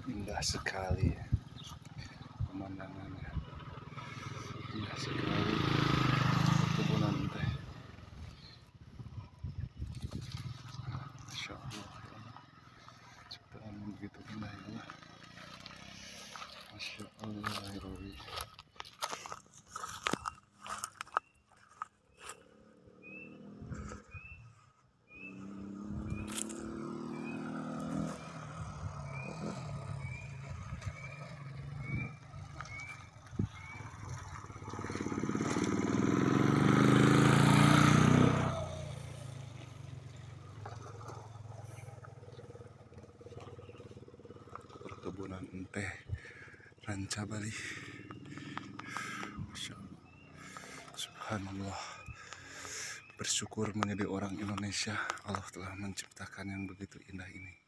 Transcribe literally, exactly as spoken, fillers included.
Indah sekali pemandangannya, indah sekali perkebunan teh. Masya Allah, ciptaan begitu indah ya Allah. Masya Allah ya Rabbi. Perkebunan teh Ranca Bali. Masya Allah, subhanallah, bersyukur menjadi orang Indonesia. Allah telah menciptakan yang begitu indah ini.